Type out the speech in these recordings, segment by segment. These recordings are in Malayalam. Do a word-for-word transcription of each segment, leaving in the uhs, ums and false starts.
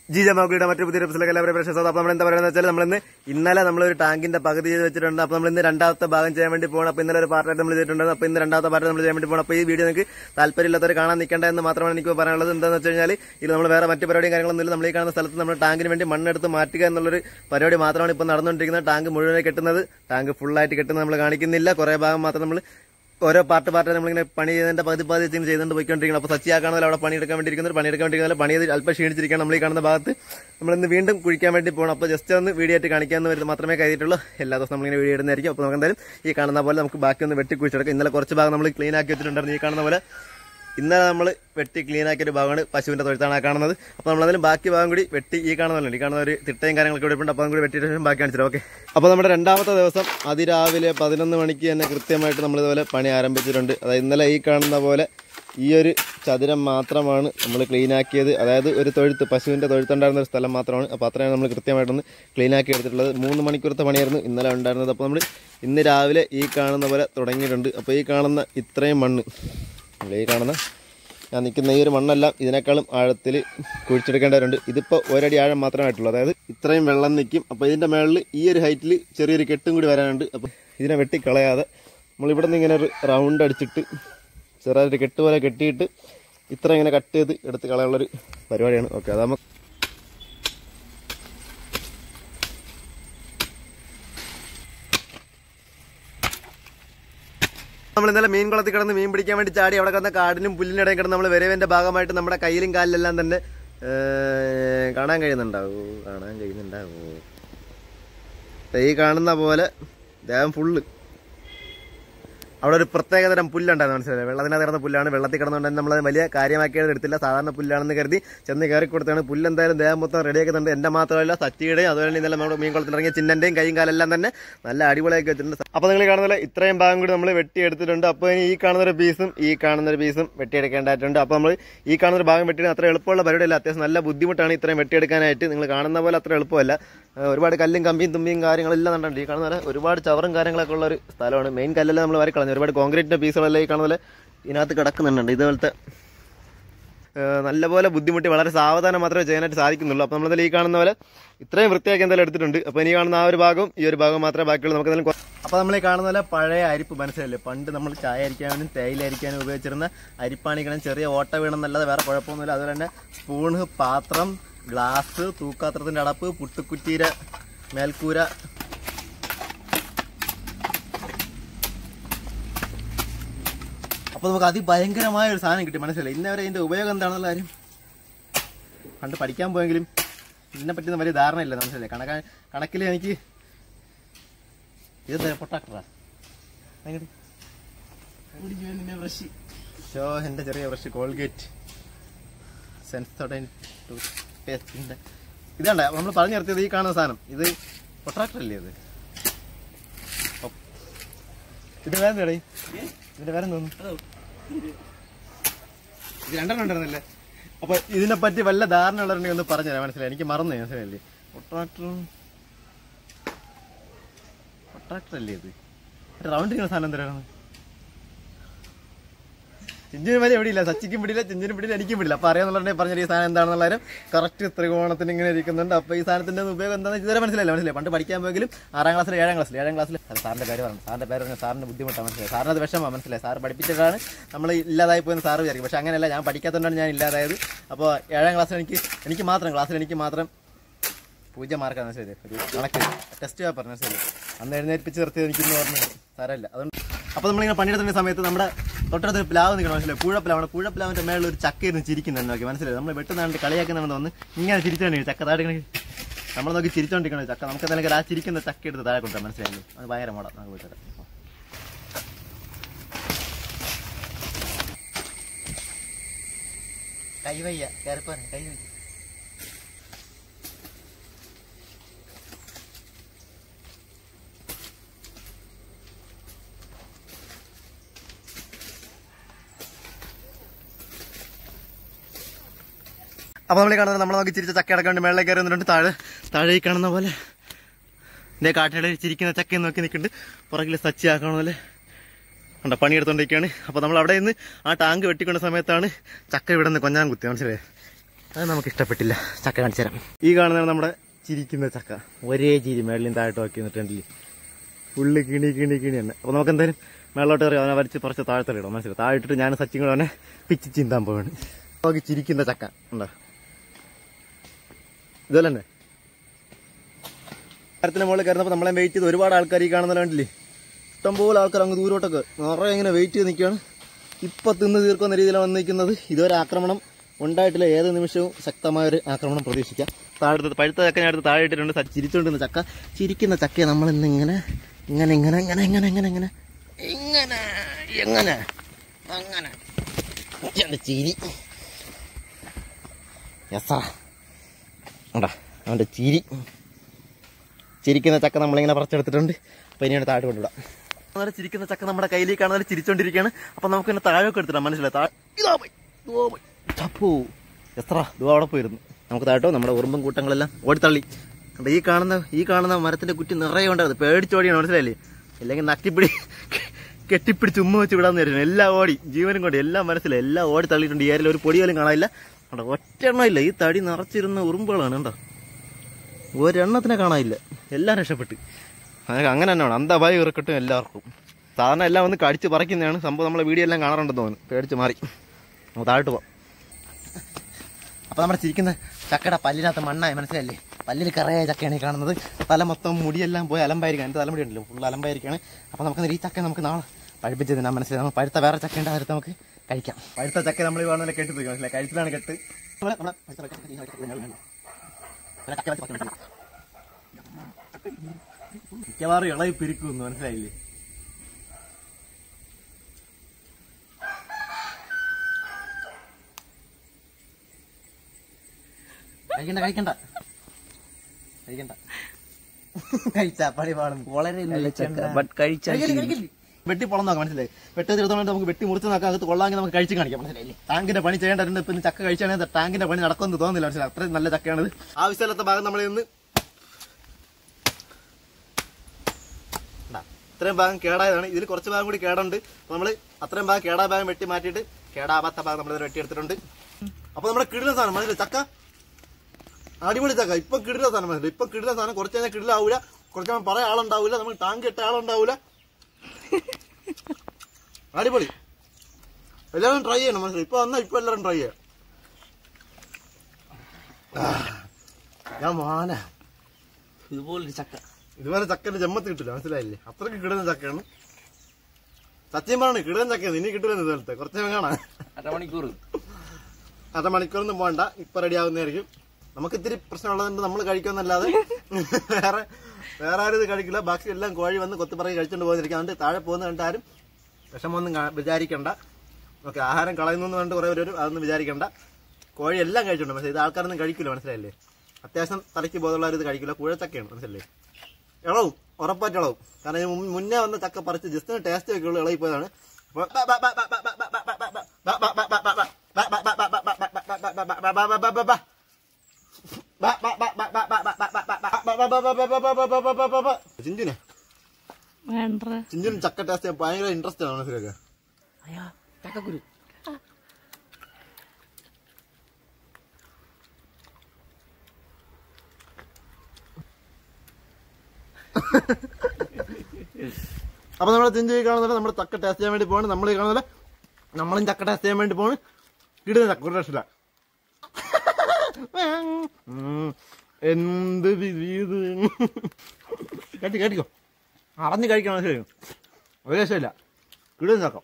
ജി ജമാക്കുയുടെ മറ്റൊരു പുതിയ എപ്പിസോഡിലേക്ക് എല്ലാവരും പ്രശ്നം. അപ്പൊ നമ്മൾ എന്താ പറയുന്നത് വെച്ചാൽ നമ്മളിന്ന് ഇന്നലെ നമ്മളൊരു ടാങ്കിന്റെ പകുതി ചെയ്ത് വെച്ചിട്ടുണ്ട്. അപ്പൊ നമ്മൾ ഇന്ന് രണ്ടാമത്തെ ഭാഗം ചെയ്യാൻ വേണ്ടി പോകണം. അപ്പൊ ഇന്നലെ ഒരു പാർട്ടായിട്ട് നമ്മൾ ചെയ്തിട്ടുണ്ട്. അപ്പൊ ഇന്ന് രണ്ടാമത്തെ പാർട്ട് നമ്മൾ ചെയ്യാൻ വേണ്ടി പോകണം. അപ്പൊ ഈ വീഡിയോ നിങ്ങൾക്ക് താല്പര്യമില്ലാത്തവർ കാണാൻ നിൽക്കേണ്ട എന്ന് മാത്രമാണ് എനിക്ക് പറയാനുള്ളത്. എന്താണെന്ന് വെച്ച് കഴിഞ്ഞാൽ ഇത് നമ്മൾ വേറെ മറ്റു പരിപാടിയും കാര്യങ്ങളൊന്നും നമ്മൾ ഈ കാണുന്ന സ്ഥലത്ത് നമ്മൾ ടാങ്കിന് വേണ്ടി മണ്ണെടുത്ത് മാറ്റുക എന്നുള്ളൊരു പരിപാടി മാത്രമാണ് ഇപ്പോൾ നടന്നുകൊണ്ടിരിക്കുന്നത്. ടാങ്ക് മുഴുവനായി കെട്ടുന്നത്, ടാങ്ക് ഫുള്ളായിട്ട് കെട്ടുന്നത് നമ്മൾ കാണിക്കുന്നില്ല. കുറെ ഭാഗം മാത്രം നമ്മൾ ഓരോ പാർട്ട് പാർട്ട് നമ്മളിങ്ങനെ പണി ചെയ്തതിന്റെ പകുതി പകുതി ചെയ്തുകൊണ്ട് പോയിക്കൊണ്ടിരിക്കണം. അപ്പോൾ സച്ചിയാക്കാണല്ലോ അവിടെ പണിയെടുക്കാൻ വേണ്ടിയിരിക്കുന്നത്. പണിയെടുക്കാൻ വേണ്ടിയിരിക്കുന്നത് പണി ചെയ്ത് അല്പം ക്ഷീണിച്ചിരിക്കണം. നമ്മൾ ഈ കാണുന്ന ഭാഗത്ത് നമ്മളിന്ന് വീണ്ടും കുഴിക്കാൻ വേണ്ടി പോകണം. അപ്പോൾ ജസ്റ്റ് ഒന്ന് വീഡിയോ ആയിട്ട് കാണിക്കാമെന്ന് വരുന്നത് മാത്രമേ കഴിഞ്ഞിട്ടുള്ളൂ. എല്ലാ ദിവസവും നമ്മളിങ്ങനെ വീഡിയോ ഇടുന്നതായിരിക്കും. അപ്പോൾ നമുക്ക് എന്തായാലും ഈ കാണുന്ന പോലെ നമുക്ക് ബാക്കി ഒന്ന് വെട്ടി കുഴിച്ചെടുക്കാം. ഇന്നലെ കുറച്ച് ഭാഗം നമ്മൾ ക്ലീൻ ആക്കി വെച്ചിട്ടുണ്ടായിരുന്നു. ഈ കാണുന്ന പോലെ ഇന്നലെ നമ്മൾ വെട്ടി ക്ലീൻ ആക്കിയ ഒരു ഭാഗമാണ് പശുവിന്റെ തൊഴുത്താണ് കാണുന്നത്. അപ്പോൾ നമ്മളതിലും ബാക്കി ഭാഗം കൂടി വെട്ടി ഈ കാണുന്നതല്ലേ, ഈ കാണുന്ന ഒരു തിട്ടയും കാര്യങ്ങളൊക്കെ ഇവിടെ ഉണ്ട്. അപ്പോൾ അതും കൂടി വെട്ടിയിട്ട് ശേഷം ബാക്കി കാണിച്ചിട്ട് ഓക്കെ. അപ്പോൾ നമ്മുടെ രണ്ടാമത്തെ ദിവസം അതിരാവിലെ പതിനൊന്ന് മണിക്ക് തന്നെ കൃത്യമായിട്ട് നമ്മളിതുപോലെ പണി ആരംഭിച്ചിട്ടുണ്ട്. അതായത് ഇന്നലെ ഈ കാണുന്ന പോലെ ഈ ഒരു ചതുരം മാത്രമാണ് നമ്മൾ ക്ലീൻ ആക്കിയത്. അതായത് ഒരു തൊഴുത്ത്, പശുവിൻ്റെ തൊഴുത്തുണ്ടായിരുന്ന ഒരു സ്ഥലം മാത്രമാണ്. അപ്പോൾ അത്രയാണ് നമ്മൾ കൃത്യമായിട്ടൊന്ന് ക്ലീൻ ആക്കി എടുത്തിട്ടുള്ളത്. മൂന്ന് മണിക്കൂറത്തെ പണിയായിരുന്നു ഇന്നലെ ഉണ്ടായിരുന്നത്. അപ്പോൾ നമ്മൾ ഇന്ന് രാവിലെ ഈ കാണുന്ന പോലെ തുടങ്ങിയിട്ടുണ്ട്. അപ്പോൾ ഈ കാണുന്ന ഇത്രയും മണ്ണ്, ഈ കാണുന്ന ഞാൻ നിൽക്കുന്ന ഈ ഒരു മണ്ണെല്ലാം ഇതിനേക്കാളും ആഴത്തിൽ കുഴിച്ചെടുക്കേണ്ടവരുണ്ട്. ഇതിപ്പോൾ ഒരടി ആഴം മാത്രമായിട്ടുള്ളൂ. അതായത് ഇത്രയും വെള്ളം നിൽക്കും. അപ്പോൾ ഇതിൻ്റെ മുകളിൽ ഈ ഒരു ഹൈറ്റിൽ ചെറിയൊരു കെട്ടും കൂടി വരാനുണ്ട്. അപ്പോൾ ഇതിനെ വെട്ടിക്കളയാതെ നമ്മളിവിടെ നിന്ന് ഇങ്ങനെ ഒരു റൗണ്ട് അടിച്ചിട്ട് ചെറിയൊരു കെട്ട് പോലെ കെട്ടിയിട്ട് ഇത്ര ഇങ്ങനെ കട്ട് ചെയ്ത് എടുത്ത് കളയാനുള്ളൊരു പരിപാടിയാണ്. ഓക്കെ, അതാകുമ്പോൾ നമ്മൾ ഇന്നലെ മീൻ കുളത്തിൽ കിടന്ന് മീൻ പിടിക്കാൻ വേണ്ടി ചാടി അവിടെ കിടന്ന കാടിനും പുല്ലിനും ഇടയിൽ കിടന്ന് നമ്മൾ വരവിന്റെ ഭാഗമായിട്ട് നമ്മുടെ കയ്യിലും കാലിലെല്ലാം തന്നെ കാണാൻ കഴിയുന്നുണ്ടാവൂ കാണാൻ കഴിയുന്നുണ്ടാവൂ ഈ കാണുന്ന പോലെ ദേഹം ഫുള്ള് അവിടെ ഒരു പ്രത്യേകതരം പുല്ലുണ്ടായിരുന്നു. മനസ്സിലായി, വെള്ളത്തിനകത്ത് കിടന്ന പുല്ലാണ്. വെള്ളത്തിൽ കിടന്നുകൊണ്ട് തന്നെ നമ്മളത് വലിയ കാര്യമാക്കിയത് എടുത്തില്ല. സാധാരണ പുല്ലാണെന്ന് കരുതി ചെന്ന് കയറി കൊടുത്താണ്. പുല്ല് എന്തായാലും ദേഹം മൊത്തം റെഡിയാക്കുന്നുണ്ട്. എൻ്റെ മാത്രമല്ല സച്ചിയുടെയും അതുപോലെ തന്നെ ഇന്നലെ നമ്മുടെ മീൻ കുളത്തിലിറങ്ങിയ ചിന്നൻ്റെയും കൈയും കാലെല്ലാം തന്നെ നല്ല അടിപൊളിയാക്കി വെച്ചിട്ടുണ്ട്. അപ്പോൾ നിങ്ങൾ കാണുന്നില്ല ഇത്രയും ഭാഗം കൂടി നമ്മൾ വെട്ടിയെടുത്തിട്ടുണ്ട്. അപ്പോൾ ഇനി ഈ കാണുന്നൊരു പീസും ഈ കാണുന്നൊരു പീസും വെട്ടിയെടുക്കേണ്ടതായിട്ടുണ്ട്. അപ്പോൾ നമ്മൾ ഈ കാണുന്നൊരു ഭാഗം വെട്ടിയിട്ട് അത്ര എളുപ്പമുള്ള പരിപാടിയല്ല. അത്യാവശ്യം നല്ല ബുദ്ധിമുട്ടാണ് ഇത്രയും വെട്ടിയെടുക്കാനായിട്ട്. നിങ്ങൾ കാണുന്ന പോലെ അത്ര എളുപ്പമല്ല. ഒരുപാട് കല്ലും കമ്പിയും തുമ്പിയും കാര്യങ്ങളെല്ലാം കണ്ടുണ്ട്. ഈ കാണുന്ന പോലെ ഒരുപാട് ചവറും കാര്യങ്ങളൊക്കെ ഉള്ള ഒരു സ്ഥലമാണ്. മെയിൻ കല്ലെല്ലാം നമ്മൾ വരെ കളഞ്ഞു. ഒരുപാട് കോൺക്രീറ്റിന്റെ പീസുകളെല്ലാം ഈ കാണുന്ന പോലെ ഇതിനകത്ത് കിടക്കുന്നുണ്ട്. ഇതുപോലത്തെ നല്ലപോലെ ബുദ്ധിമുട്ടി വളരെ സാവധാനം മാത്രമേ ചെയ്യാനായിട്ട് സാധിക്കുന്നുള്ളൂ. അപ്പോൾ നമ്മളതിൽ ഈ കാണുന്ന പോലെ ഇത്രയും വൃത്തിയാക്കി എന്തായാലും എടുത്തിട്ടുണ്ട്. അപ്പോൾ ഇനി കാണുന്ന ആ ഒരു ഭാഗവും ഈ ഒരു ഭാഗം മാത്രമേ ബാക്കിയുള്ളൂ. നമുക്ക് എന്തായാലും അപ്പോൾ നമ്മൾ ഈ കാണുന്ന പോലെ പഴയ അരിപ്പ് മനസ്സിലല്ലേ, പണ്ട് നമ്മൾ ചായ അരിക്കാനും തേയില അരിക്കാനും ഉപയോഗിച്ചിരുന്ന അരിപ്പാണിക്കണം. ചെറിയ ഓട്ട വീണെന്നല്ലാതെ വേറെ കുഴപ്പമൊന്നുമില്ല. അതുപോലെ തന്നെ സ്പൂണ്, പാത്രം, ഗ്ലാസ്, തൂക്കാത്രത്തിന്റെ അടപ്പ്, പുട്ടുക്കുറ്റീര മേൽക്കൂര, അപ്പോൾ നമുക്ക് അതിഭയങ്കരമായ ഒരു സാധനം കിട്ടി. മനസ്സിലായി ഇന്നവരെ ഇതിന്റെ ഉപയോഗം എന്താണെന്നുള്ള കാര്യം പണ്ട് പഠിക്കാൻ പോയെങ്കിലും ഇതിനെ പറ്റി വലിയ ധാരണയില്ല. മനസ്സിലായി കണക്കാ കണക്കിൽ എനിക്ക് ഇത് പൊട്ടാക്ടറാ ഷോ എൻ്റെ ചെറിയ ബ്രഷ്, കോൾഗേറ്റ്, സെൻസോഡൈൻ ടൂത്ത് പേസ്റ്റിന്റെ ഇതാണ്ട നമ്മൾ പറഞ്ഞു നിർത്തിയത് ഈ കാണുന്ന സാധനം. ഇത് പൊട്ടാക്ടർ അല്ലേ? ഇത് ഇത് വേറെ ഇടേ ഇതിന്റെ വേറെ തോന്നുന്നു ഇത് രണ്ടെണ്ണം ഉണ്ടായിരുന്നല്ലേ. അപ്പൊ ഇതിനെപ്പറ്റി വല്ല ധാരണ ഉള്ളവരുണ്ടെങ്കിൽ ഒന്ന് പറഞ്ഞുതരാം. മനസ്സിലായി, എനിക്ക് മറന്നു. മനസ്സിലായില്ലേ, പൊട്ടാക്ടറും പൊട്ടാക്ടർ അല്ലേ ഇത്? റൗണ്ട് ചെയ്യുന്ന സാധനം എന്തിനാണ്? ചിഞ്ചിനും വരെ എവിടെയില്ല, സച്ചിക്കും പിടിയില്ല, ചിഞ്ചിനും പിടിയില്ല, എനിക്കും പിടിയില്ല. അപ്പൊ അറിയാന്നുണ്ടെങ്കിൽ പറഞ്ഞ ഈ സാധനം എന്താണെന്നുള്ള കാര്യം കറക്റ്റ് ത്രികോണത്തിന് ഇങ്ങനെ ഇരിക്കുന്നുണ്ട്. അപ്പൊ ഈ സാധനത്തിന്റെ ഉപയോഗം എന്താണെന്ന് ഇതുവരെ മനസ്സിലായില്ല. മനസ്സിലായി പണ്ട് പഠിക്കാൻ പോയെങ്കിലും ആറാം ക്ലാസ്സിൽ ഏഴാം ക്ലാസ്സിൽ ഏഴാം ക്ലാസ്സിൽ സാറിന്റെ പേര് പറഞ്ഞു. സാറിന്റെ പേര് പറഞ്ഞാൽ സാറിന്റെ ബുദ്ധിമുട്ടാണ്. മനസ്സിലായി, സാറിന് അത് വിഷമമാണ്. മനസ്സിലായി, സാർ പഠിപ്പിച്ചിട്ടാണ് നമ്മൾ ഇല്ലാതായി പോയെന്ന് സാറ് വിചാരിക്കും. പക്ഷെ അങ്ങനെയല്ല, ഞാൻ പഠിക്കാത്തതുകൊണ്ടാണ് ഞാൻ ഇല്ലാതായത്. അപ്പോൾ ഏഴാം ക്ലാസ്സിൽ എനിക്ക് എനിക്ക് മാത്രം ക്ലാസ്സിൽ എനിക്ക് മാത്രം പൂജ്യം മാർക്കാണ്. മനസ്സിലായി, ഒരു കണക്ക് ടെസ്റ്റ് പേപ്പർ. മനസ്സിലായി, അന്ന് എഴുന്നേൽപ്പിച്ച് നിർത്തിയത് എനിക്കിന്ന് ഓർമ്മ സാരമില്ല. അതുകൊണ്ട് അപ്പോൾ നമ്മളിങ്ങനെ പണിയെടുക്കുന്ന സമയത്ത് നമ്മുടെ തൊട്ടടുത്തൊരു പ്ലാവ് നിൽക്കണം. മനസ്സിലായി, പൂഴപ്പിലാവാണ്. പൂഴപ്പിലാവിൻ്റെ മേളിൽ ഒരു ചക്ക ഇരുന്ന് ചിരിക്കുന്നുണ്ട്. നോക്കി മനസ്സിലായി, നമ്മൾ വെട്ടുന്നാണ്ട് കളിയാക്കുന്നുണ്ടെന്ന് തോന്നുന്നു. ഇങ്ങനെ ചിരിച്ചോണ്ടിരിക്കും ചക്ക താഴെ. നമ്മൾ നോക്കി ചിരിച്ചോണ്ടിരിക്കണം ചക്ക. നമുക്ക് എന്തെങ്കിലും ആ ചിരിക്കുന്ന ചക്ക എടുത്ത് താഴെ കൊണ്ടുവരാം. മനസ്സിലായി, അത് ഭയങ്കര മോഡാ. നമുക്ക് പോയിട്ട് കൈവയ്യ കയറിപ്പോനെ കൈവയ്യ. അപ്പോൾ നമ്മൾ കാണുന്നത് നമ്മൾ നോക്കി ചിരിച്ച ചക്ക അടക്കം വേണ്ടി മേളിലേക്ക് കയറി വന്നിട്ടുണ്ട്. താഴെ താഴെ ഈ കാണുന്ന പോലെ എൻ്റെ കാട്ടിനിടയിൽ ചിരിക്കുന്ന ചക്കയും നോക്കി നിൽക്കുന്നുണ്ട്. പുറകിൽ സച്ചി ആക്കണ പോലെ കണ്ട പണിയെടുത്തോണ്ടിരിക്കുകയാണ്. അപ്പോൾ നമ്മൾ അവിടെ നിന്ന് ആ ടാങ്ക് വെട്ടിക്കൊണ്ട സമയത്താണ് ചക്ക ഇവിടെ നിന്ന് കൊഞ്ഞാൻ കുത്തി. മനസ്സിലായി, അത് നമുക്ക് ഇഷ്ടപ്പെട്ടില്ല. ചക്ക കാണിച്ചു തരാം. ഈ കാണുന്നതാണ് നമ്മുടെ ചിരിക്കുന്ന ചക്ക. ഒരേ ചിരി മേളിലും താഴോട്ട് നോക്കി നിന്നിട്ടുണ്ടെങ്കിൽ ഫുള്ള് കിണി കിണി കിണി തന്നെ. അപ്പോൾ നമുക്ക് എന്തായാലും മേളോട്ട് കയറി അവനെ വരച്ച് കുറച്ച് താഴത്തലിടാം. മനസ്സിലായി? താഴിട്ടിട്ട് ഞാൻ സച്ചിൻ കൂടെ അവനെ പിച്ച് ചിന്താൻ പോവാണ്. നോക്കി ചിരിക്കുന്ന ചക്ക ഉണ്ടോ? ഇതുപോലെ തന്നെ മരത്തിന് മുകളിൽ കയറുന്നപ്പോൾ നമ്മളെ വെയിറ്റ് ചെയ്ത് ഒരുപാട് ആൾക്കാർ ഈ കാണുന്ന കണ്ടില്ലേ? ഇഷ്ടംപോലെ ആൾക്കാർ അങ്ങ് ദൂരോട്ടൊക്കെ നിറയെ ഇങ്ങനെ വെയിറ്റ് ചെയ്ത് നിൽക്കുകയാണ്. ഇപ്പം തിന്ന് തീർക്കുന്ന രീതിയിലാണ് വന്നിരിക്കുന്നത്. ഇതൊരു ആക്രമണം ഉണ്ടായിട്ടില്ല. ഏത് നിമിഷവും ശക്തമായൊരു ആക്രമണം പ്രതീക്ഷിക്കാം. താഴെ പഴുത്ത ചക്ക ഞാൻ അടുത്ത് താഴെ ഇട്ടിട്ടുണ്ട്. ചിരിച്ചുകൊണ്ടിരുന്ന ചക്ക, ചിരിക്കുന്ന ചക്കയെ നമ്മളിന്ന് ഇങ്ങനെ ഇങ്ങനെ ഇങ്ങനെ ഇങ്ങനെ ഇങ്ങനെ ഇങ്ങനെ ഇങ്ങനെ ഇങ്ങനെ എങ്ങനെ അങ്ങനെ എൻ്റെ ചിരി യസാ ഉണ്ടാ അവൻ്റെ ചിരി. ചിരിക്കുന്ന ചക്ക നമ്മളിങ്ങനെ പറിച്ചെടുത്തിട്ടുണ്ട്. അപ്പം ഇനിയാണ് താഴെ കൊണ്ടുവിടാം. അന്നേരം ചിരിക്കുന്ന ചക്ക നമ്മുടെ കയ്യിലേക്ക് കാണുന്നവരെ ചിരിച്ചോണ്ടിരിക്കുകയാണ്. അപ്പം നമുക്ക് തന്നെ താഴെയൊക്കെ എടുത്തിടാം. മനസ്സിലായി? താഴെ ഇതാ പോയി ദോ പോയി ചപ്പൂ എത്ര ദോ അവിടെ പോയിരുന്നു. നമുക്ക് താഴട്ടോ നമ്മുടെ ഉറുമ്പും കൂട്ടങ്ങളെല്ലാം ഓടിത്തള്ളി. കണ്ട ഈ കാണുന്ന ഈ കാണുന്ന മരത്തിന്റെ കുറ്റി നിറയെ ഉണ്ടായിരുന്നു. പേടിച്ചോടിയാണ്. മനസ്സിലായില്ലേ? അല്ലെങ്കിൽ നക്കിപ്പിടി കെട്ടിപ്പിടിച്ച് ഉമ്മ വെച്ച് വിടാന്ന് വിചാരിച്ചു. എല്ലാം ഓടി ജീവനും കൊണ്ട് എല്ലാം മനസ്സിലായി. എല്ലാം ഓടി തള്ളിയിട്ടുണ്ട്. ഈ ഏരിയയിൽ ഒരു പൊടി പോലും കാണാനില്ല. കണ്ടോ ഒറ്റ എണ്ണം ഇല്ല. ഈ തടി നിറച്ചിരുന്ന ഉറുമ്പുകളാണ്. കണ്ടോ ഒരെണ്ണത്തിനെ കാണാനില്ല. എല്ലാം രക്ഷപ്പെട്ട്. അങ്ങനെ തന്നെയാണ് അന്തഭായി ഇറക്കട്ടും എല്ലാവർക്കും. സാധാരണ എല്ലാം ഒന്ന് കടിച്ച് പറിക്കുന്നതാണ് സംഭവം. നമ്മളെ വീഡിയോ എല്ലാം കാണാറുണ്ടെന്ന് തോന്നുന്നു. പേടിച്ച് മാറി. നമുക്ക് താഴോട്ട് പോവാം. അപ്പോൾ നമ്മുടെ ചിരിക്കുന്ന ചക്കയുടെ പല്ലിനകത്ത് മണ്ണായി. മനസ്സിലല്ലേ? പല്ലിൽ കറയായ ചക്കയാണ് ഈ കാണുന്നത്. തല മൊത്തം മുടിയെല്ലാം പോയി അലമ്പായിരിക്കും. എൻ്റെ തലമുടി ഉണ്ടല്ലോ ഫുൾ അലമ്പായിരിക്കുകയാണ്. അപ്പോൾ നമുക്ക് ഈ ചക്ക നമുക്ക് നാളെ പഴുപ്പിച്ച് തിന്നാൻ. മനസ്സിലായി? നമ്മൾ പഴുത്ത വേറെ ചക്കയുണ്ട്, അതിൽ നമുക്ക് കഴിക്കാം. പഴുത്ത ചക്ക നമ്മൾ ഈ കാണുന്ന കെട്ടി പോയി. മനസ്സിലായി? കഴുത്തിലാണ് കെട്ട്. മിക്കവാറും ഇളകി പിരിക്കുന്നു. മനസ്സിലായില്ലേ? കഴിക്കണ്ട കഴിക്കണ്ട കഴിക്കണ്ട കഴിച്ചാ പണി പാടും. വളരെ വെട്ടി പൊളം നോക്കാം. മനസ്സിലായി? വെട്ടി തീർത്തോണ്ട് നമുക്ക് വെട്ടി മുറിച്ച് നോക്കാം. അകത്ത് കൊള്ളാമെങ്കിൽ നമുക്ക് കഴിച്ച് കാണിക്കാം. മനസ്സിലായില്ലേ? ടാങ്കിന്റെ പണി ചെയ്യേണ്ടതുണ്ട്. ഇപ്പം ചക്ക കഴിച്ചാണെങ്കിൽ ടാങ്കിന്റെ പണി നടക്കുമെന്ന് തോന്നുന്നില്ല. മനസ്സിലായി? അത്രയും നല്ല ചക്കയാണിത്. ആവശ്യമില്ലാത്ത ഭാഗം നമ്മൾ ഇന്ന് ഇത്രയും ഭാഗം കേടായതാണ്. ഇതിൽ കുറച്ച് ഭാഗം കൂടി കേടുണ്ട്. നമ്മൾ അത്രയും ഭാഗം കേടാ ഭാഗം വെട്ടി മാറ്റിയിട്ട് കേടാവാത്ത ഭാഗം നമ്മൾ വെട്ടിയെടുത്തിട്ടുണ്ട്. അപ്പൊ നമ്മുടെ കിടില സാധനം മനസ്സിലായി? ചക്ക അടിപൊളി ചക്ക. ഇപ്പൊ കിടില സാധനം മനസ്സിലായി? ഇപ്പൊ കിടില സാധനം. കുറച്ച് കഴിഞ്ഞാൽ കിടിലാവൂല. കുറച്ച് കഴിഞ്ഞാൽ പറയാൻ ആളുണ്ടാവൂല. നമ്മൾ ടാങ്ക് ഇട്ട ആളുണ്ടാവൂല. അടിപൊളി. എല്ലാവരും ട്രൈ ചെയ്യണം. മനസ്സിലായി? ഇപ്പൊ വന്നാൽ ഇപ്പൊ എല്ലാവരും ട്രൈ ചെയ്യാം. ഞാൻ മാന ഇതുപോലെ ചക്ക ഇതുപോലെ ചക്കന്റെ ജമ്മത്ത് കിട്ടില്ല. മനസ്സിലായില്ലേ? അത്രയ്ക്ക് കിടുന്ന ചക്കയാണ്. സത്യം പറഞ്ഞു കിടുന്ന ചക്കയാണ്. ഇനി കിട്ടില്ല. ഇതുപോലത്തെ കുറച്ച് കാണാം. അരമണിക്കൂർ അരമണിക്കൂറൊന്നും പോകണ്ട. ഇപ്പൊ റെഡി ആവുന്നതായിരിക്കും. നമുക്ക് ഇത്തിരി പ്രശ്നമുള്ളതുകൊണ്ട് നമ്മൾ കഴിക്കുമെന്നല്ലാതെ വേറെ വേറെ ആരും ഇത് കഴിക്കില്ല. ബാക്കി എല്ലാം കോഴി വന്ന് കൊത്തിപ്പറക്കി കഴിച്ചുകൊണ്ട് പോകുന്നിരിക്കും. അതുകൊണ്ട് താഴെ പോകുന്ന കണ്ട് ആരും വിഷമൊന്നും വിചാരിക്കണ്ട. ഓക്കെ, ആഹാരം കളയുന്നു എന്ന് കണ്ട് കുറേ പേര് അതൊന്നും വിചാരിക്കണ്ട. കോഴി എല്ലാം കഴിച്ചിട്ടുണ്ട്. പക്ഷേ ഇത് ആൾക്കാരൊന്നും കഴിക്കില്ല. മനസ്സിലായില്ലേ? അത്യാവശ്യം തലയ്ക്ക് ബോധമുള്ളവർ ഇത് കഴിക്കില്ല. കുഴച്ചക്കയാണ്. മനസ്സിലല്ലേ? ഇളവും ഉറപ്പായിട്ട് ഇളവും. കാരണം മുന്നേ വന്ന ചക്ക പറിച്ച് ജസ്റ്റ് ടേസ്റ്റ് ഒക്കെ ഉള്ളു ഇളകി പോയതാണ്. ചിഞ്ചുനെ ചിഞ്ചുനും ചക്ക ടേസ്റ്റ് ഭയങ്കര ഇൻട്രസ്റ്റ് ആണ്. മനസ്സിലാക്കുക? ചക്കക്കുരു അപ്പൊ നമ്മളെ ചിഞ്ചു കാണുന്നത് നമ്മുടെ ചക്ക ടേസ്റ്റ് ചെയ്യാൻ വേണ്ടി പോകണം. നമ്മൾ ഈ കാണുന്നില്ല നമ്മളും ചക്ക ടേസ്റ്റ് ചെയ്യാൻ വേണ്ടി പോകണം. ഇടുന്ന ചക്ക ഒരു രക്ഷയില്ല. എന്ത് കേട്ടി കേട്ടിക്കോ അറിഞ്ഞ് കഴിക്കണം. ശരി, ഒരു രക്ഷയില്ല. കിടുന്ന ചക്ക.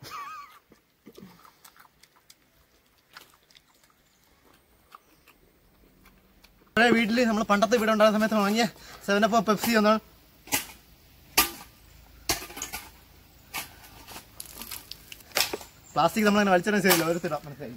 വീട്ടില് നമ്മൾ പണ്ടത്തെ വീട് ഉണ്ടാകുന്ന സമയത്ത് വാങ്ങിയ സെവനപ്പോ പെപ്സി ഒന്നാണ്. പ്ലാസ്റ്റിക് നമ്മളങ്ങനെ വലിച്ചിടാൻ ശരിയല്ല. ഓരോരുത്തരാ. മനസ്സിലായി?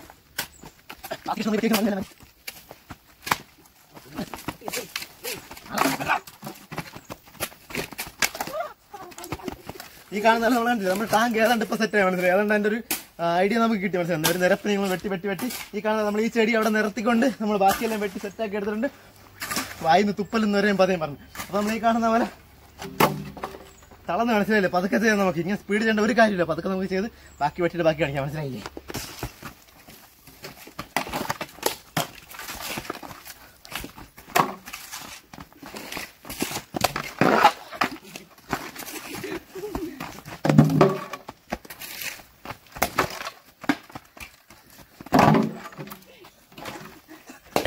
ഈ കാണുന്ന നമ്മൾ കണ്ടില്ല. നമ്മൾ ടാങ്ക് ഏതാണ്ട് ഇപ്പൊ സെറ്റ് ആയി. മനസ്സിലായി? ഏതാണ്ട് അതിന്റെ ഒരു ഐഡിയ നമുക്ക് കിട്ടി. മനസ്സിലായി? ഒരു നിരപ്പിന് നമ്മൾ വെട്ടി വെട്ടി വെട്ടി ഈ കാണുന്ന നമ്മൾ ഈ ചെടി അവിടെ നിരത്തിക്കൊണ്ട് നമ്മൾ ബാക്കിയെല്ലാം വെട്ടി സെറ്റാക്കി എടുത്തിട്ടുണ്ട്. വായിന്ന് തുപ്പലെന്ന് വരെയും പതയും പറഞ്ഞു. അപ്പൊ നമ്മൾ ഈ കാണുന്ന പോലെ തളന്ന് മനസ്സിലായില്ലേ? പതുക്കെ ചെയ്യാൻ നമുക്ക് ഇങ്ങനെ സ്പീഡ് ചെയ്യേണ്ട ഒരു കാര്യമില്ല. പതുക്കെ നമുക്ക് ചെയ്ത് ബാക്കി വെട്ടിയിട്ട് ബാക്കി കാണിക്കാം. മനസ്സിലായില്ലേ?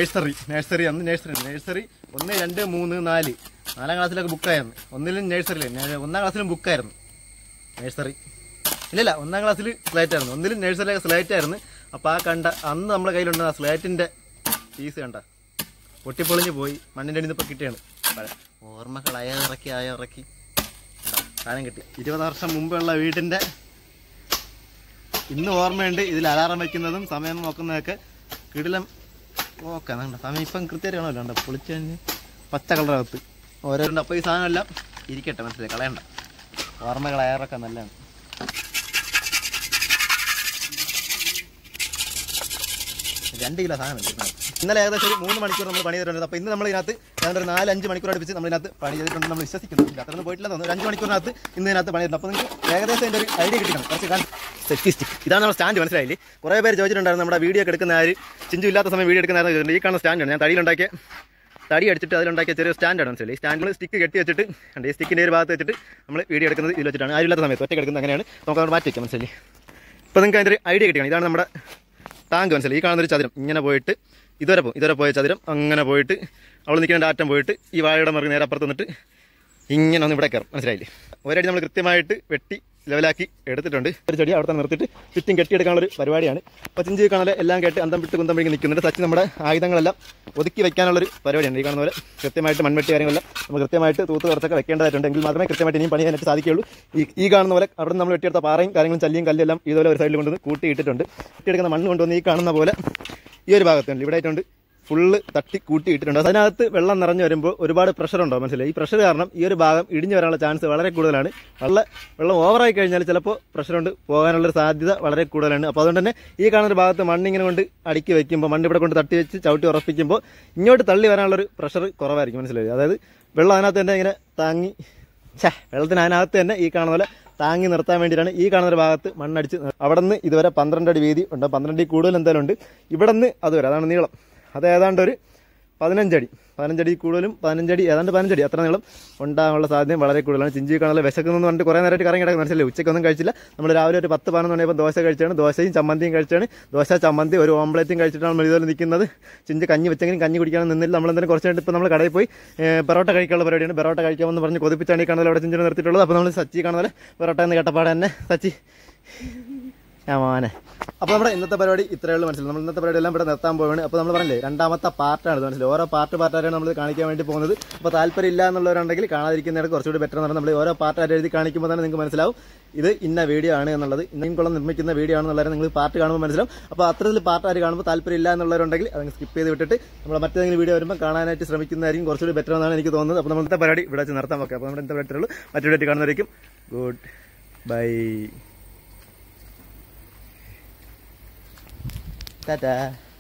നഴ്സറി നഴ്സറി അന്ന് നഴ്സറി നഴ്സറി ഒന്ന് രണ്ട് മൂന്ന് നാല് നാലാം ക്ലാസ്സിലൊക്കെ ബുക്കായിരുന്നു. ഒന്നിലും നഴ്സറിയില്ല, ഒന്നാം ക്ലാസ്സിലും ബുക്കായിരുന്നു നഴ്സറി. ഇല്ലല്ല ഒന്നാം ക്ലാസ്സിൽ സ്ലേറ്റ് ആയിരുന്നു, ഒന്നിലും നഴ്സറിയിലൊക്കെ സ്ലേറ്റ് ആയിരുന്നു. അപ്പോൾ ആ കണ്ട അന്ന് നമ്മുടെ കയ്യിലുണ്ട് ആ സ്ലേറ്റിൻ്റെ പീസ് കണ്ട പൊട്ടിപ്പൊളിഞ്ഞ് പോയി, മണ്ണിൻ്റെ അടിയിൽ നിന്ന് ഇപ്പോൾ കിട്ടിയാണ്. ഓർമ്മകൾ അയറിറക്കി അയറിറക്കി സാധനം കിട്ടി. ഇരുപത് വർഷം മുമ്പുള്ള വീടിൻ്റെ ഇന്ന് ഓർമ്മയുണ്ട്. ഇതിൽ അലാറം വയ്ക്കുന്നതും സമയം നോക്കുന്നതൊക്കെ കിടിലം ഓക്കെ കണ്ട സമയം ഇപ്പം കൃത്യമായിട്ട് കാണുമല്ലോ. കണ്ട പൊളിച്ച് കഴിഞ്ഞ് പച്ച കളറകത്ത് ഓരോരുണ്ട്. അപ്പോൾ ഈ സാധനം എല്ലാം ഇരിക്കട്ടെ, മനസ്സിലായി കളയണ്ട. ഓർമ്മകൾ അയറൊക്കെ നല്ലതാണ്. രണ്ട് കിലോ സാധനം ഇന്നലെ ഏകദേശം ഒരു മൂന്ന് മണിക്കൂർ നമ്മൾ പണി ചെയ്തിട്ടുണ്ട്. അപ്പോൾ ഇന്ന് നമ്മൾ ഇതിനകത്ത് ഏതാണ്ട് ഒരു നാല് അഞ്ച് മണിക്കൂർ അടുപ്പിച്ച് നമ്മളിനകത്ത് പണി ചെയ്തിട്ടുണ്ട്. നമ്മൾ വിശ്വസിക്കുന്നു അത്രയൊന്നും പോയിട്ടില്ല തോന്നുന്നു. ഒരു അഞ്ച് മണിക്കൂറിനകത്ത് ഇന്ന് ഇതിനകത്ത് പണി ചെയ്തിട്ടുണ്ട്. അപ്പോൾ നിങ്ങൾക്ക് ഏകദേശം എൻ്റെ ഒരു ഐഡിയ കിട്ടിക്കണം. കുറച്ച് കാണാൻ സെറ്റി സ്റ്റിക്ക് ഇതാണ് നമ്മുടെ സ്റ്റാൻഡ്, മനസ്സിലായില്ലേ? കുറേ പേര് ചോദിച്ചിട്ടുണ്ടായിരുന്നു നമ്മുടെ വീഡിയോ ഒക്കെ എടുക്കുന്ന ആര് ചിഞ്ചു ഇല്ലാത്ത സമയം വീഡിയോ എടുക്കുന്ന ആയിരുന്നു. ഈ കാണുന്ന സ്റ്റാൻഡാണ് ഞാൻ തടിയിലുണ്ടാക്കിയ തടി അടിച്ചിട്ട് അതിലുണ്ടാക്കിയ ചെറിയ സ്റ്റാൻഡാണ്, മനസ്സിലായി? സ്റ്റാൻഡിൽ സ്റ്റിക്ക് കെട്ടി വെച്ചിട്ട് ഉണ്ട്. ഈ സ്റ്റിക്കിൻ്റെ ഒരു ഭാഗത്ത് വെച്ചിട്ട് നമ്മൾ വീഡിയോ എടുക്കുന്നത് ഇതിൽ വെച്ചിട്ടാണ്. ആരില്ലാത്ത സമയത്ത് ഒറ്റ എടുക്കുന്നത് അങ്ങനെയാണ്. നമുക്ക് അവിടെ മാറ്റി വയ്ക്കാം, മനസ്സിലായി? ഇപ്പോൾ നിങ്ങൾക്ക് അതിൻ്റെ ഒരു ഐഡിയ കിട്ടിയാണ്. ഇതാണ് നമ്മുടെ ടാങ്ക്, മനസ്സിലായി? ഈ കാണുന്നൊരു ചതുരം ഇങ്ങനെ പോയിട്ട് ഇതുവരെ പോകും. ഇതുവരെ പോയ ചതുരം അങ്ങനെ പോയിട്ട് അവൾ നിൽക്കുന്ന അറ്റം പോയിട്ട് ഈ വാഴയുടെ മറുക് നേരെ അപ്പുറത്ത് നിന്നിട്ട് ഇങ്ങനെ ഒന്ന് ഇവിടെ കയറും, മനസ്സിലായില്ലേ? ഒരടി നമ്മൾ കൃത്യമായിട്ട് വെട്ടി ലെവലാക്കി എടുത്തിട്ടുണ്ട്. ഒരു ചെടി അവിടെ തന്നെ നിർത്തിയിട്ട് ചുറ്റും കെട്ടിയെടുക്കാനുള്ളൊരു പരിപാടിയാണ്. അപ്പോൾ ചിഞ്ചി കാണാൻ എല്ലാം കേട്ട് അന്തം വിട്ട് കുന്തം പിടിക്ക് നിൽക്കുന്നുണ്ട്. സച്ച് നമ്മുടെ ആയുധങ്ങളെല്ലാം ഒതുക്കി വെക്കാനുള്ളൊരു പരിപാടിയാണ്. ഈ കാണുന്ന പോലെ കൃത്യമായിട്ട് മൺവെട്ടി കാര്യങ്ങളെല്ലാം നമ്മൾ കൃത്യമായിട്ട് തൂത്ത് കുറച്ചൊക്കെ വെക്കേണ്ടതായിട്ടുണ്ട്. എങ്കിൽ മാത്രമേ കൃത്യമായിട്ട് ഇനിയും പണി ചെയ്യാനായിട്ട് സാധിക്കുകയുള്ളൂ. ഈ ഈ കാണുന്ന പോലെ അവിടെ നമ്മൾ വെട്ടിയെടുത്ത പാറയും കാര്യങ്ങളും ചല്ലിയും കല്ലെല്ലാം ഇതുപോലെ ഒരു സൈഡിൽ കൊണ്ടുവന്ന് കൂട്ടിയിട്ടിട്ടുണ്ട്. കൂട്ടിയെടുക്കുന്ന മണ്ണ് കൊണ്ടുവന്ന് ഈ കാണുന്ന പോലെ ഈ ഒരു ഭാഗത്തുണ്ട്, ഇവിടെ ആയിട്ടുണ്ട് ഫുള്ള് തട്ടി കൂട്ടി ഇട്ടിട്ടുണ്ട്. അതിനകത്ത് വെള്ളം നിറഞ്ഞു വരുമ്പോൾ ഒരുപാട് പ്രഷർ ഉണ്ടാവും, മനസ്സിലായി? ഈ പ്രഷർ കാരണം ഈ ഒരു ഭാഗം ഇടിഞ്ഞു വരാനുള്ള ചാൻസ് വളരെ കൂടുതലാണ്. വെള്ളം വെള്ളം ഓവറായി കഴിഞ്ഞാൽ ചിലപ്പോൾ പ്രഷർ കൊണ്ട് പോകാനുള്ളൊരു സാധ്യത വളരെ കൂടുതലാണ്. അപ്പോൾ അതുകൊണ്ട് തന്നെ ഈ കാണുന്ന ഭാഗത്ത് മണ്ണിങ്ങനെ കൊണ്ട് അടുക്കി വെക്കുമ്പോൾ, മണ്ണ് ഇവിടെ കൊണ്ട് തട്ടി വെച്ച് ചവിട്ടി ഉറപ്പിക്കുമ്പോൾ ഇങ്ങോട്ട് തള്ളി വരാനുള്ളൊരു പ്രഷർ കുറവായിരിക്കും, മനസ്സിലായി? അതായത് വെള്ളം അതിനകത്ത് തന്നെ ഇങ്ങനെ താങ്ങി ഛേ വെള്ളത്തിന് അതിനകത്ത് തന്നെ ഈ കാണുന്ന പോലെ താങ്ങി നിർത്താൻ വേണ്ടിയിട്ടാണ് ഈ കാണുന്ന ഒരു ഭാഗത്ത് മണ്ണടിച്ച് അവിടെ നിന്ന് ഇതുവരെ പന്ത്രണ്ട് അടി വീതി ഉണ്ട്. പന്ത്രണ്ട് കൂടുതൽ എന്തായാലും ഉണ്ട്. ഇവിടെ നിന്ന് അതുവരെ അതാണ് നീളം. അത് ഏതാണ്ട് ഒരു പതിനഞ്ചടി പതിനഞ്ചടി കൂടുതലും പതിനഞ്ചടി ഏതാണ്ട് പതിനഞ്ചടി അത്ര നീളം ഉണ്ടാകാനുള്ള സാധ്യതയും വളരെ കൂടുതലാണ്. ചിഞ്ചി കാണാൻ വിശക്കുന്നു പറഞ്ഞിട്ട് കുറേ നേരമായിട്ട് കറങ്ങി കിടക്കും, മനസ്സിലായി? ഉച്ചയ്ക്കൊന്നും കഴിച്ചില്ല. നമ്മൾ രാവിലെ ഒരു പത്ത് പതിനൊന്ന് മണിയപ്പോൾ ദോശ കഴിച്ചാണ്. ദോശയും ചമ്മന്തിയും കഴിച്ചാണ്. ദോശ ചമ്മന്തി ഒരു ഓംപ്ലേറ്റും കഴിച്ചിട്ടാണ് നമ്മൾ ഇതുപോലെ നിൽക്കുന്നത്. ചിഞ്ചി കഞ്ഞി വെച്ചെങ്കിലും കഞ്ഞി കുടിക്കാൻ നിന്നില്ല. നമ്മളെന്തായാലും കുറച്ച് കഴിഞ്ഞിട്ട് ഇപ്പോൾ നമ്മൾ കടയിൽ പോയി പെറോട്ട കഴിക്കാനുള്ള പരിപാടിയാണ്. പെറോട്ട കഴിക്കാമെന്ന് പറഞ്ഞ് കൊതിപ്പിച്ചാണ് ഈ കാണുന്നത് അവിടെ ചിഞ്ചിനെ നിർത്തിയിട്ടുള്ളത്. അപ്പോൾ നമ്മൾ സച്ചി കാണുന്നത് പെറോട്ട എന്ന് കേട്ടപ്പാടെ തന്നെ സച്ചി ആ മോനെ. അപ്പോൾ നമ്മുടെ ഇന്നത്തെ പരിപാടി ഇത്രയേ ഉള്ളൂ, മനസ്സിലായി? നമ്മൾ ഇന്നത്തെ പരിപാടി എല്ലാം ഇവിടെ നിർത്താൻ പോവുകയാണ്. അപ്പോൾ നമ്മൾ പറഞ്ഞില്ലേ രണ്ടാമത്തെ പാർട്ടാണ് ഇത്, മനസ്സിലായി? ഓരോ പാർട്ട് പാർട്ടായിട്ടാണ് നമ്മൾ കാണിക്കാൻ വേണ്ടി പോകുന്നത്. അപ്പോൾ താല്പര്യം ഇല്ല എന്നുള്ളവരുണ്ടെങ്കിൽ കാണാതിരിക്കുന്നതാണ് കുറച്ചുകൂടി ബെറ്റർ എന്ന് പറഞ്ഞാൽ നമ്മൾ ഓരോ പാർട്ടായിട്ട് എഴുതി കാണിക്കുമ്പോൾ തന്നെ നിങ്ങൾക്ക് മനസ്സിലാവും ഇത് ഇന്ന വീഡിയോ ആണ് എന്നുള്ളത്, ഇന്നയും കുളം നിർമ്മിക്കുന്ന വീഡിയോ ആണെന്നുള്ളത് നിങ്ങൾ പാർട്ട് കാണുമ്പോൾ മനസ്സിലാവും. അപ്പോൾ അത്തരത്തിൽ പാർട്ടായിട്ട് കാണുമ്പോൾ താല്പര്യം ഇല്ല എന്നുള്ളവരുണ്ടെങ്കിൽ അത് സ്കിപ്പ് ചെയ്ത് വിട്ടിട്ട് നമ്മൾ മറ്റേതെങ്കിലും വീഡിയോ വരുമ്പോൾ കാണാനായിട്ട് ശ്രമിക്കുന്നതായിരിക്കും കുറച്ചുകൂടി ബെറ്റർ എന്നാണ് എനിക്ക് തോന്നുന്നത്. അപ്പോൾ നമ്മളത്തെ പരിപാടി ഇവിടെ വെച്ച് നിർത്താൻ നോക്കാം. അപ്പോൾ നമ്മുടെ ഇന്നത്തെ ബെറ്റർ ഉള്ളൂ. മറ്റു വീഡിയോ കാണുന്നതായിരിക്കും. Good bye. Ta-da.